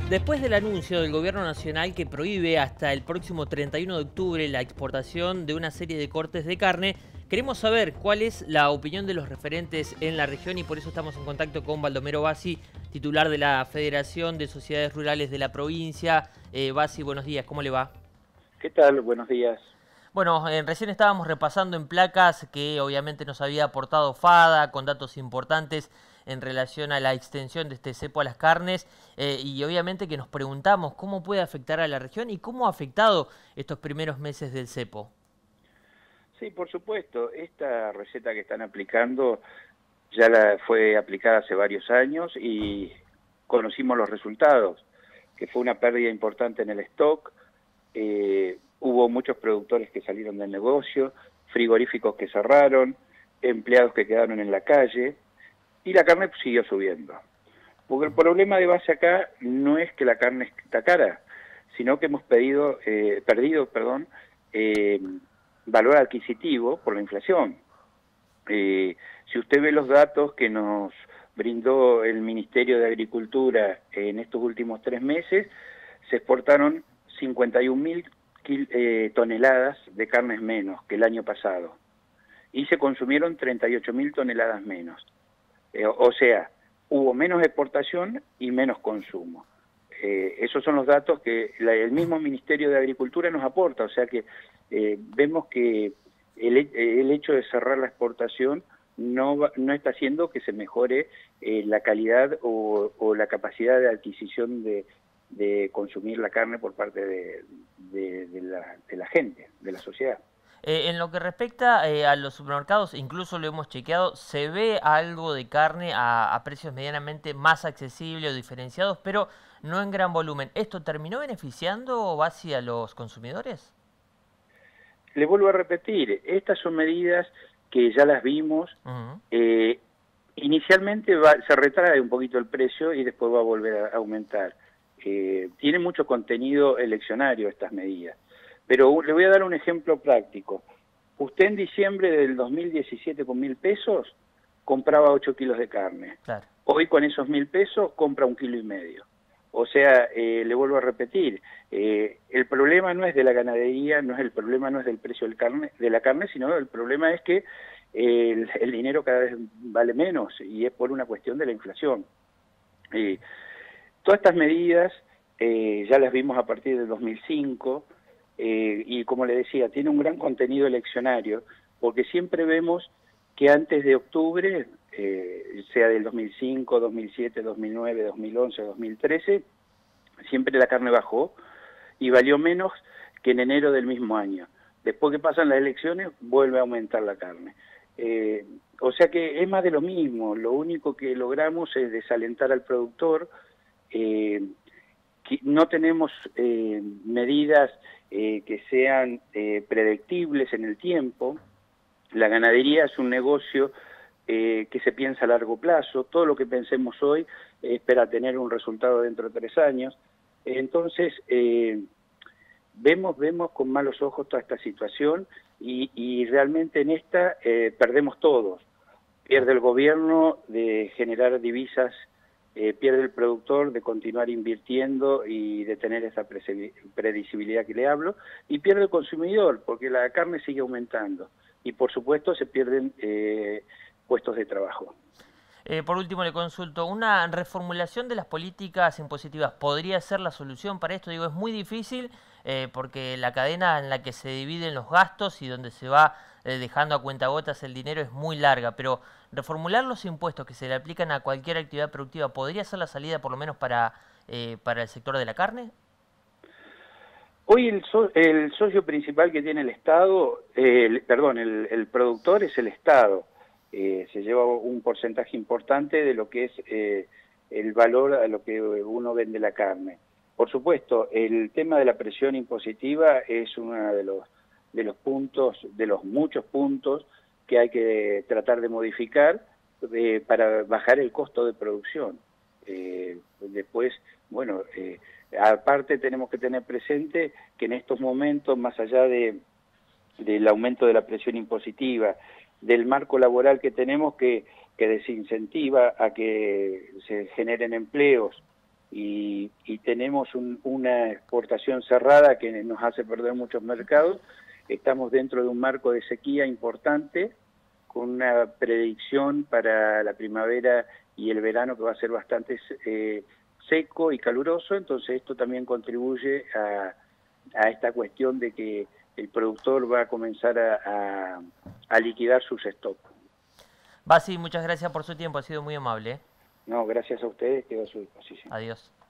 Después del anuncio del gobierno nacional que prohíbe hasta el próximo 31 de octubre la exportación de una serie de cortes de carne, queremos saber cuál es la opinión de los referentes en la región y por eso estamos en contacto con Baldomero Bassi, titular de la Federación de Sociedades Rurales de la provincia. Bassi, buenos días, ¿cómo le va? ¿Qué tal? Buenos días. Bueno, recién estábamos repasando en placas que obviamente nos había aportado FADA con datos importantes en relación a la extensión de este cepo a las carnes y obviamente que nos preguntamos cómo puede afectar a la región y cómo ha afectado estos primeros meses del cepo. Sí, por supuesto, esta receta que están aplicando ya la fue aplicada hace varios años y conocimos los resultados, que fue una pérdida importante en el stock, hubo muchos productores que salieron del negocio, frigoríficos que cerraron, empleados que quedaron en la calle y la carne siguió subiendo. Porque el problema de base acá no es que la carne está cara, sino que hemos perdido, eh, valor adquisitivo por la inflación. Si usted ve los datos que nos brindó el Ministerio de Agricultura en estos últimos 3 meses, se exportaron 51.000 toneladas de carnes menos que el año pasado y se consumieron 38.000 toneladas menos. O sea, hubo menos exportación y menos consumo. Esos son los datos que el mismo Ministerio de Agricultura nos aporta, o sea que vemos que el hecho de cerrar la exportación no está haciendo que se mejore la calidad o la capacidad de adquisición de consumir la carne por parte de la gente, de la sociedad. En lo que respecta a los supermercados, incluso lo hemos chequeado, se ve algo de carne a precios medianamente más accesibles o diferenciados, pero no en gran volumen. ¿Esto terminó beneficiando a los consumidores? Le vuelvo a repetir, estas son medidas que ya las vimos. Uh-huh. Inicialmente se retrae un poquito el precio y después va a volver a aumentar. Tiene mucho contenido eleccionario estas medidas. Pero le voy a dar un ejemplo práctico. Usted en diciembre del 2017 con 1.000 pesos compraba 8 kilos de carne. Claro. Hoy con esos 1.000 pesos compra 1,5 kilos. O sea, le vuelvo a repetir, el problema no es de la ganadería, el problema no es del precio de la carne, sino el problema es que el dinero cada vez vale menos y es por una cuestión de la inflación. Todas estas medidas ya las vimos a partir del 2005 y como le decía, tiene un gran contenido eleccionario porque siempre vemos que antes de octubre, sea del 2005, 2007, 2009, 2011, 2013, siempre la carne bajó y valió menos que en enero del mismo año. Después que pasan las elecciones, vuelve a aumentar la carne. O sea que es más de lo mismo, lo único que logramos es desalentar al productor, que no tenemos medidas que sean predictibles en el tiempo. La ganadería es un negocio que se piensa a largo plazo, todo lo que pensemos hoy espera tener un resultado dentro de 3 años. Entonces, vemos con malos ojos toda esta situación y realmente en esta perdemos todos. Pierde el gobierno de generar divisas, pierde el productor de continuar invirtiendo y de tener esa predecibilidad que le hablo, y pierde el consumidor porque la carne sigue aumentando y por supuesto se pierden puestos de trabajo. Por último, le consulto, ¿una reformulación de las políticas impositivas podría ser la solución para esto? Digo, es muy difícil porque la cadena en la que se dividen los gastos y donde se va dejando a cuentagotas el dinero es muy larga, pero reformular los impuestos que se le aplican a cualquier actividad productiva, ¿podría ser la salida por lo menos para el sector de la carne? Hoy el socio principal que tiene el Estado, el productor es el Estado. Se lleva un porcentaje importante de lo que es el valor a lo que uno vende la carne. Por supuesto, el tema de la presión impositiva es uno de los puntos, de los muchos puntos que hay que tratar de modificar para bajar el costo de producción. Después, bueno, aparte tenemos que tener presente que en estos momentos, más allá del aumento de la presión impositiva, del marco laboral que tenemos que desincentiva a que se generen empleos y tenemos una exportación cerrada que nos hace perder muchos mercados. Estamos dentro de un marco de sequía importante, con una predicción para la primavera y el verano que va a ser bastante seco y caluroso, entonces esto también contribuye a esta cuestión de que el productor va a comenzar a liquidar sus stocks. Basi, muchas gracias por su tiempo, ha sido muy amable. No, gracias a ustedes, quedo a su disposición. Adiós.